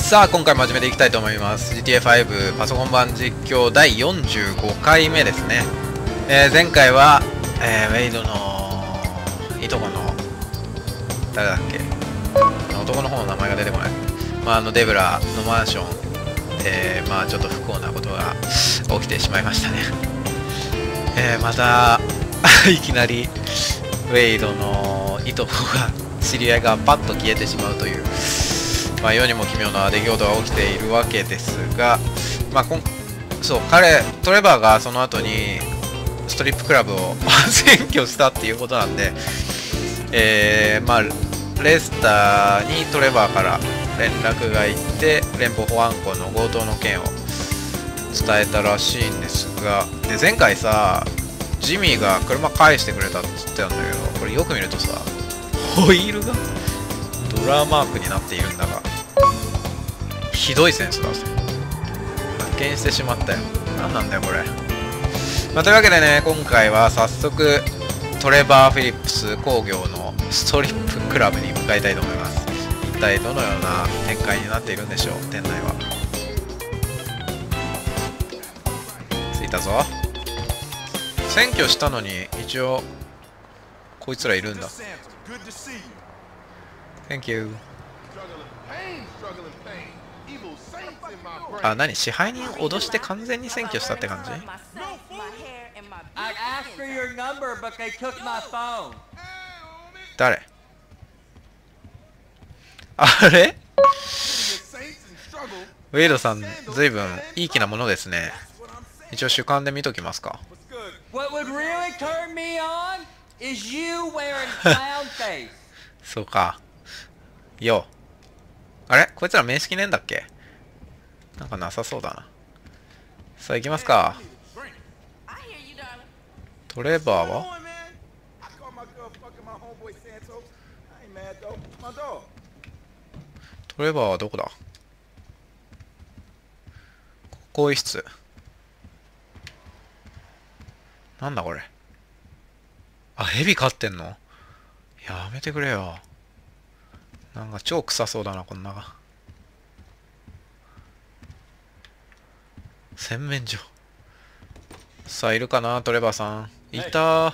さあ今回も始めていきたいと思います。 GTA5 パソコン版実況第45回目ですね。前回は、ウェイドのいとこの誰だっけ、男の方の名前が出てこない、デブラのマンションでちょっと不幸なことが起きてしまいましたね。またいきなりウェイドのいとこが知り合いがパッと消えてしまうという、世にも奇妙な出来事が起きているわけですが、そうトレバーがその後にストリップクラブを占拠したっていうことなんで、レスターにトレバーから連絡がいって連邦保安庫の強盗の件を伝えたらしいんですが、で前回さジミーが車返してくれたって言ってたんだけど、これよく見るとさホイールがドラーマークになっているんだが、ひどいセンスだぜ。発見してしまったよ。何なんだよこれ。というわけでね、今回は早速トレバー・フィリップス工業のストリップクラブに向かいたいと思います。一体どのような展開になっているんでしょう。店内は着いたぞ。占拠したのに一応こいつらいるんだ。 Thank you。何、支配人を脅して完全に占拠したって感じ？誰？あれ？ウェイドさん、ずいぶんいい気なものですね。一応主観で見ときますか。そうか。よ。あれ？こいつら面識ねえんだっけ？なんかなさそうだな。さあ行きますか。トレバーは？トレバーはどこだ？更衣室。なんだこれ。あ、ヘビ飼ってんの？やめてくれよ。なんか超臭そうだな、こんなが。洗面所。さあ、いるかな、トレバーさん。いたー。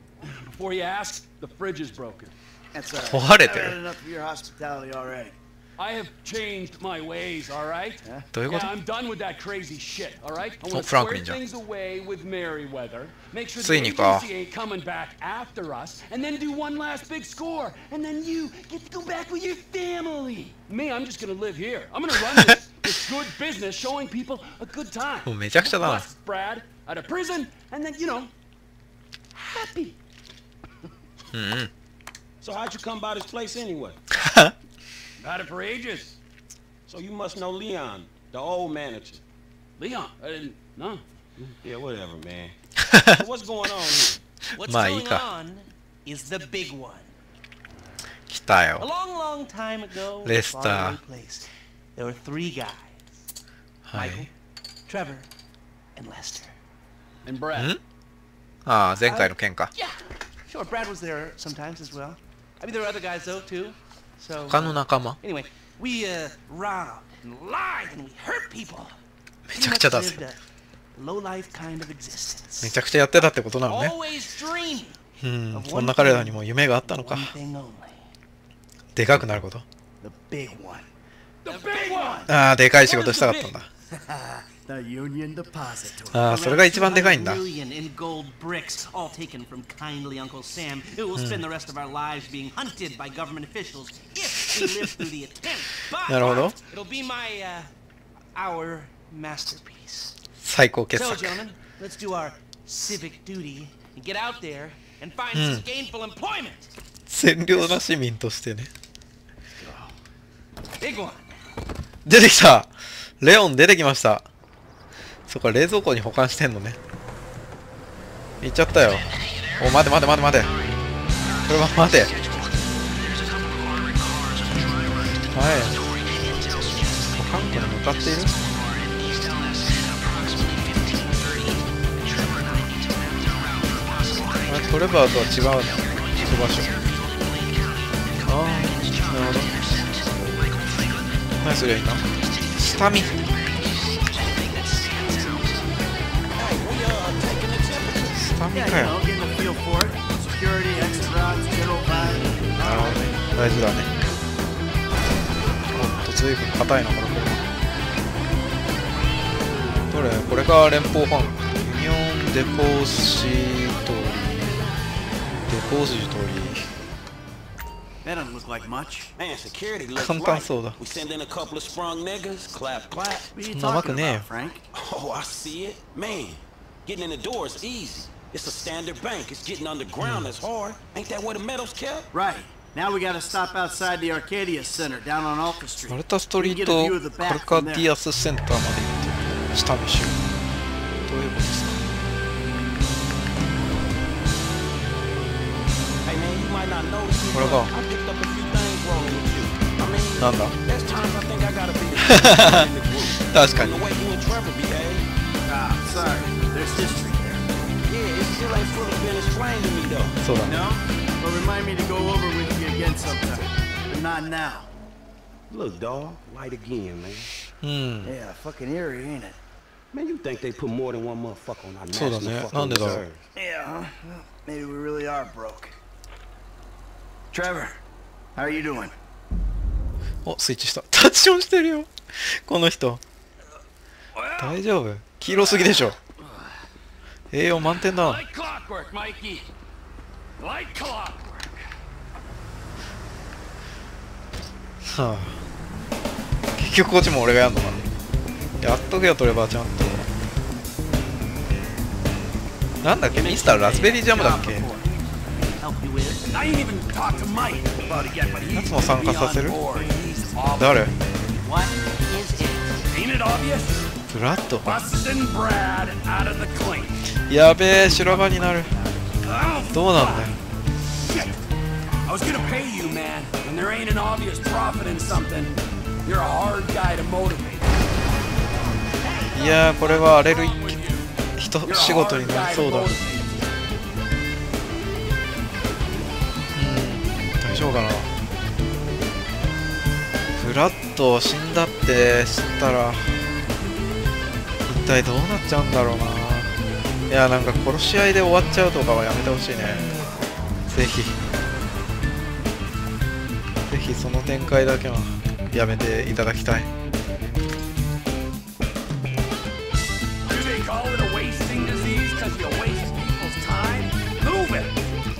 壊れてる。どういうこと？お、フランクリンじゃん。ついにか。もうめちゃくちゃだな。うんうん。 So how'd you come by this place anyway? Had it for ages. So you must know Leon, the old manager. Leon? I didn't. No. Yeah, whatever, man. So what's going on here? What's going on is the big one. 来たよ。 A long, long time ago, Lester. there were three guys. はい。 Michael, Trevor, and Lester. And Brad. ああ、前回の件か。 Yeah. Sure, Brad was there sometimes as well. I mean, there were other guys though too. So. 他の仲間。 Anyway, we robbed and lied and we hurt people. めちゃくちゃだぜ。 Low life kind of existence. めちゃくちゃやってたってことなのね。 Always dreaming. うん、そんな彼らにも夢があったのか。 One thing only. でかくなること。 The big one. The big one. ああ、でかい仕事したかったんだ。 The Union Depository. ああ、それが一番でかいんだ。 Million in gold bricks, all taken from kindly Uncle Sam, who will spend the rest of our lives being hunted by government officials if we live through the attempt. But なるほど。 it'll be our masterpiece. 最高傑 So, 作。 gentlemen, let's do our civic duty and get out there and find some gainful employment. 善良な市民としてね。 Big one. 出てきた。レオン出てきました。そっか、冷蔵庫に保管してんのね。行っちゃったよ。お、待て待て待て待て。これは待て。はい。保管庫に向かっている。あれ、トレバーとは違うの。場所。ああ、なるほど。何すりゃいいんだ。 下見。 Hey, we taking the temperature. 下見 Yeah, か you よ。 know, getting a feel for it. Security, exit routes, general vibe. なるほどね。大事だね。おっと随分硬いなこの車。どれ？これが連邦ファンク。ユニオンデポジトリー。デポジトリー。 That doesn't look like much. Man, security looks 簡単 right. そうだ。 We send in a couple of sprung niggas, clap, clap. What are you そんな甘く talking ねえよ。 about, Frank? Oh, I see it. Man, getting in the door is easy. It's a standard bank. It's getting underground that's hard. Ain't that where the metal's kept? Right. Now we gotta stop outside the Arcadia Center down on Alta Street. マルタストリートカルカディアスセンターまで行って下見しよう。どういうことですか？ Hey man, you might not notice it, What but about? I picked up a few things wrong with you. I mean, なんだ？ there's times I think I gotta be the in the group. 確か The に。 way you and Trevor behave. Ah, sorry. There's history there. Yeah, it still ain't fully been explained to me though. そうだね。 No? Well, remind me to go over with you again sometime. But not now. Look, dawg, light again, man. うん。 Yeah, fucking eerie, ain't it? Man, you think they put more than one motherfucker on our そうだ national ね。 fucking なんでだろう。 reserve? Yeah, huh? Well, maybe we really are broke. Trevor, how are you doing? お、スイッチした。タッチオンしてるよ。この人。大丈夫？黄色すぎでしょ。栄養満点だ。 Like clockwork, Mikey. Like clockwork. はあ。結局こっちも俺がやんのかな。やっとけよトレバーちゃんと。なんだっけミスターラズベリージャムだっけ？ Help you with? I ain't even talked to Mike about it yet, but he's 夏も参加させる？ on board. He's off. 誰？ What is it? Ain't it obvious? ブラッド。 Busting Brad out of the clink. やべえ修羅場になる。 Oh, どうなんだよ。 shit. I was gonna pay you, man. When there ain't an obvious profit in something, you're a hard guy to motivate. いやーこれは荒れる Wrong with you. 人 You're a 仕事に hard なり guy そう to だ。 motivate. 大丈夫かな。ブラッド死んだって知ったら一体どうなっちゃうんだろうな。いやなんか殺し合いで終わっちゃうとかはやめてほしいね。ぜひぜひその展開だけはやめていただきたい。 Do they call it a wasting disease because you waste people's time? Move it!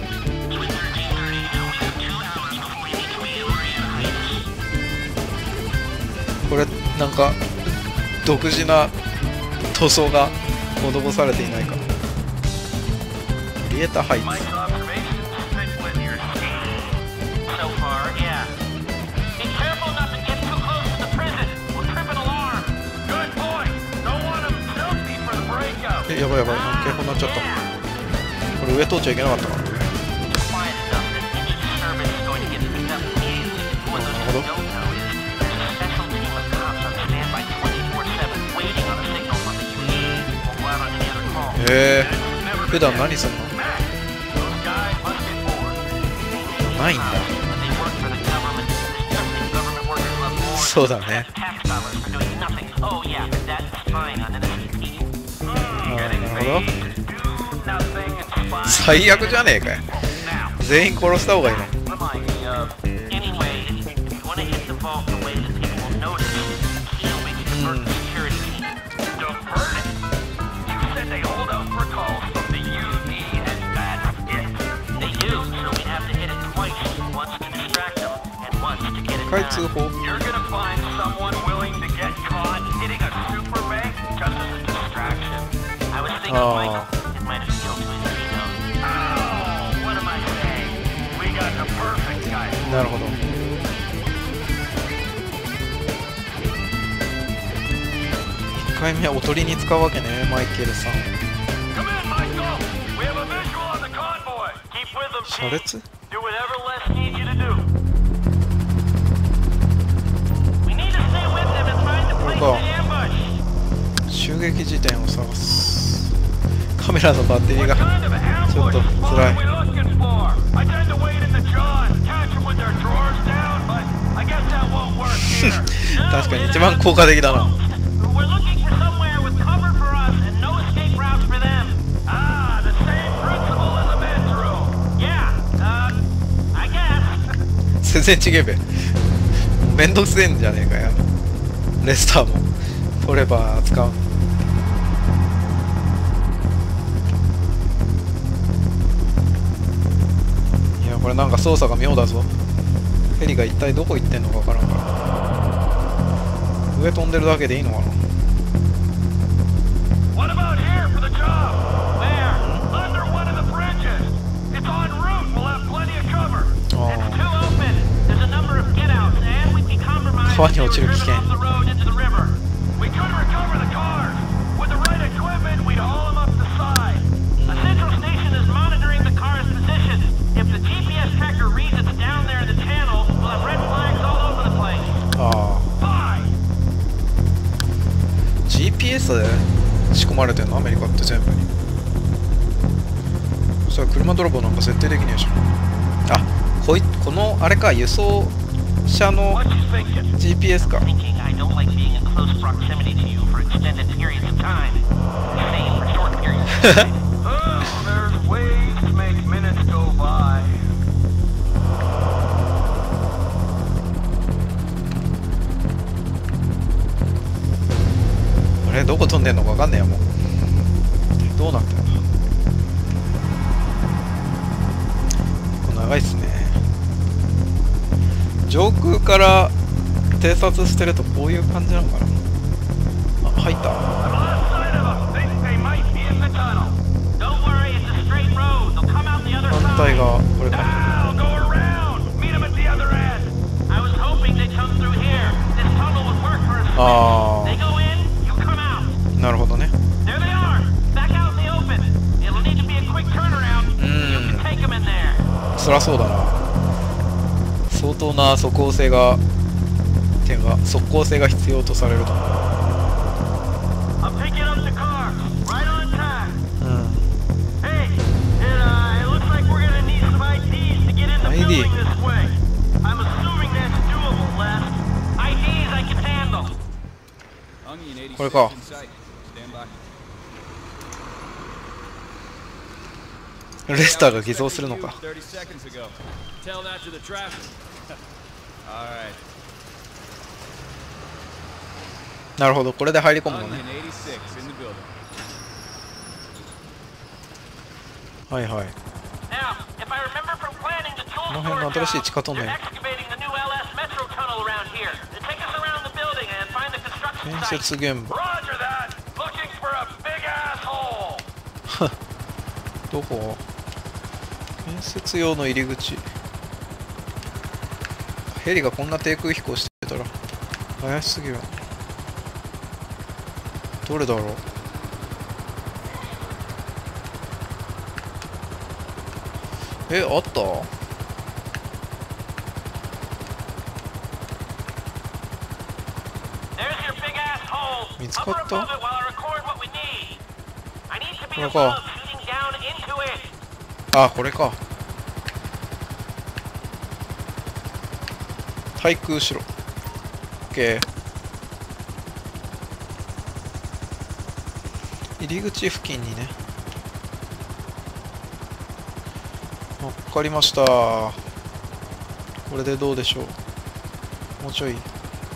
これなんか独自な塗装が施されていないか。リエタハイツ。 Mike's observations fit with your scheme. So far, yeah. Be careful not to get too close to the prison. We'll trip an alarm. Good point. Don't want them filthy for the breakout. やばいやばい、警報になっちゃった。これ上通っちゃいけなかったかな。 Quiet enough that any disturbance is going to get picked up immediately. What those who don't know is there's a special team of cops on standby 24/7 waiting on a signal from the UAE. We'll go out on any other call. へえ、普段何すんの？ Those guys must get bored. ないんだ。 But they work for the government. Disgusting government workers love more そうだね。 tax dollars for doing nothing. Oh yeah, that's fine on NSC. なるほど。 Do nothing and spy. 最悪じゃねえかよ。 Now, 全員殺した方がいいの。 remind me of. Anyway, if you want to hit the vault in a way that people will notice, he'll make it divert the security team. Divert it? You said they hold out for calls from the UD and that's it. They do, so we have to hit it twice. Once to distract them, and once to get it 開通 back. 報。 You're gonna find someone willing to get caught hitting a super bank just as a distraction. I was thinking, Oh. Michael, it might appeal to his ego. Oh, what am I saying? We got the perfect guy. なるほど。1回目はおとりに使うわけね、マイケルさん。 Come in, Michael. We have a visual on the convoy. Keep with them, 車 Pete. 列？ Do whatever Les needs you to do. We need to stay with them and find the place Oh. to ambush. 襲撃時点を探す。カメラのバッテリー What が kind of ambush ちょっと spot 辛 are い。 we looking for? I tend to wait in the jaws, catch them with their drawers down, but I guess that won't work here. 確かに一番効果的だな。 We're looking for somewhere with cover for us and no escape routes for them. Ah, the same principle as a bedroom. Yeah, I guess. 全然違えべ。めんどくせえんじゃねえかよ。レスターもトレバー使う。いやこれなんか操作が妙だぞ。ヘリが一体どこ行ってんのかわからんから。上飛んでるだけでいいのかな。 What about here for the job? There, under one of the bridges. It's en route. We'll have plenty of cover. It's too open. There's a number of get-outs, and we'd be compromised 川に if 落ち we る危 were 険。 off the road into the river. We could recover the cars. With the right equipment, we'd haul them up the side. A central station is monitoring the car's position. If the GPS tracker reads it's down there in the channel, we'll have red flags all over the place. ああ Fine. GPS で仕込まれてんのアメリカって全部に。そしたら車泥棒なんか設定できねえじゃん。あこのあれか輸送車の What you thinking? GPS か。 Thinking I don't like being in close proximity to you for extended periods of time. Same for short periods of time. Oh, there's ways to make minutes go by. あれどこ飛んでんのかわかんねえよもう。どうなってんだ。これ長いっすね。上空から偵察してるとこういう感じなのかな。あ入った。 I've lost sight of them. Think they might be in the tunnel. Don't worry, it's a straight road. They'll come out the other 反対 side. 側これか。 Now go around. Meet them at the other end. I was hoping they'd come through here. This tunnel would work for us. あ They go in, you come out. あなるほどね。 There they are, back out in the open. It'll need to be a quick turnaround. You can take them in there. そりゃそうだな。相当な即効性が必要とされると思う。 I'm picking up the car, right on time. うん Hey, it looks like we're gonna need some IDs to get in the ID. building this way. I'm assuming that's doable, Les. IDs I can handle. これか。 レスターが偽造するのか。 30 seconds ago. Tell that to the traffic. All right. なるほどこれで入り込むのね。 Onion 86 in the building. はいはい。 Now, if I remember from planning the tool この辺の storage 新しい job, 地下トンネ they're ル。 excavating the new LS Metro tunnel around here. They take us around the building and find the construction 建 site. 設現場。 Roger that. Looking for a big asshole. どこ？建設用の入り口。ヘリがこんな低空飛行してたら怪しすぎる。どれだろう。あった？ There's your big ass hole. 見つか Hover った？ above it while I record what we need. I need to be これか。 above, shooting down into it. あ、これか。対空しろ。OK。入り口付近にね。わかりました。これでどうでしょう。もうちょい。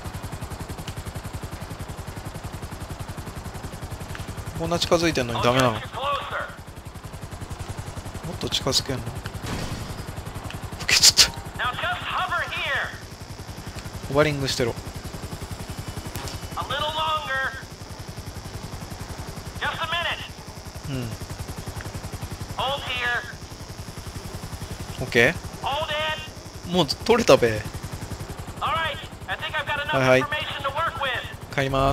こんな近づいてんのに I'll ダメなの。 get も you closer. っと近づけんの。ふけちゃった。 Now just hover here. ホバリングしてろ。 A little longer. Just a minute. うん。 Hold here. OK？ Hold in. もう取れたべ。 All right. I think I've got enough はいはい information to work with. 帰ります。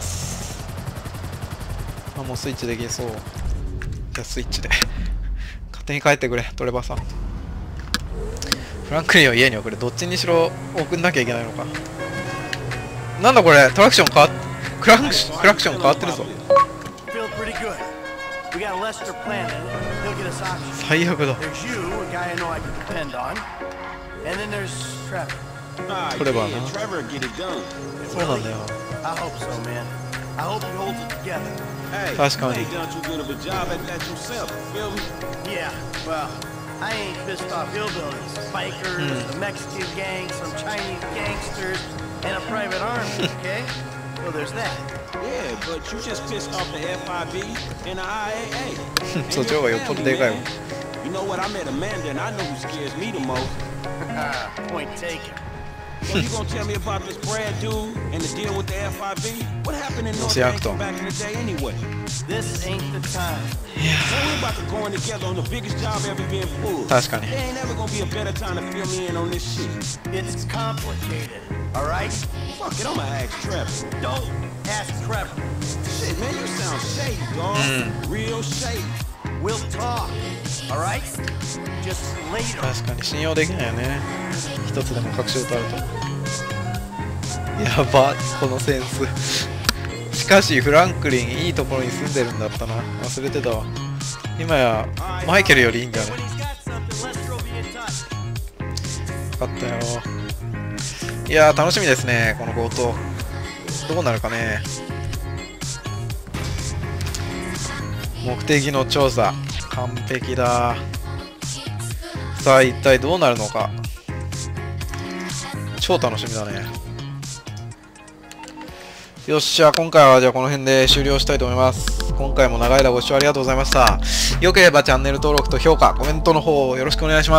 あ、もうスイッチできそう。じゃあスイッチで勝手に帰ってくれトレバーさん。フランクリンを家に送る。どっちにしろ送んなきゃいけないのか。なんだこれ、トラクション変わっクラクション変わってるぞ。 Feel pretty good. We got Lester planning. He'll get us options. 最悪だ。 There's you, a guy I know I can depend on. And then there's Trevor. Ah, Put it on, yeah, huh? Trevor will get it done. そうなんだよ。 I hope so, man. I hope he holds it together. Hey, That's you funny. ain't done too good of a job at that yourself, feel me? Yeah, well, I ain't pissed off hillbillies, bikers, a Mexican gang, some Chinese gangsters, and a private army, okay? Well, there's that. Yeah, but you just pissed off the FIB and the IAA. そっちの方がよっぽどでかいもん。 You know what? I met Amanda and I know who scares me the most. Point taken. So you gonna tell me about this Brad dude and the deal with the FIB? What happened in North See, Yankton back in the day anyway? This ain't the time. So we're about to go in together on the biggest job ever being pulled. 確かに。 There ain't ever gonna be a better time to fill me in on this shit. It's complicated, all right? Fuck it, I'ma ask Trevor. Don't ask Trevor. Shit, man, you sound shady, dog. Real shady. We'll talk, all right? Just later. 確かに信用できないよね。一つでも隠し事あると。やば、このセンス。しかしフランクリンいいところに住んでるんだったな。忘れてたわ。今やマイケルよりいいんだね。 When he's got something, Lestro be in touch. 分かったよ。いやー楽しみですね、この強盗。どうなるかね。目的の調査完璧だ。さあ一体どうなるのか。超楽しみだね。よっしゃ、今回はじゃあこの辺で終了したいと思います。今回も長い間ご視聴ありがとうございました。よければチャンネル登録と評価、コメントの方よろしくお願いします。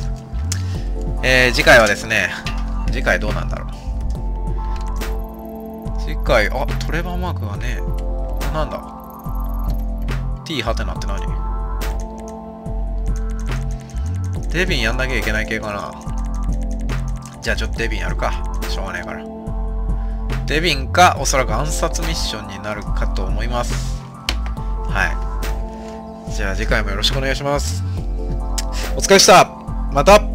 次回はですね、次回どうなんだろう。次回、あ、トレバーマークがね、なんだ T ハテナって何？デビンやんなきゃいけない系かな。じゃあちょっとデビンやるか。しょうがないから。デビンか、おそらく暗殺ミッションになるかと思います。はい。じゃあ次回もよろしくお願いします。お疲れでした。また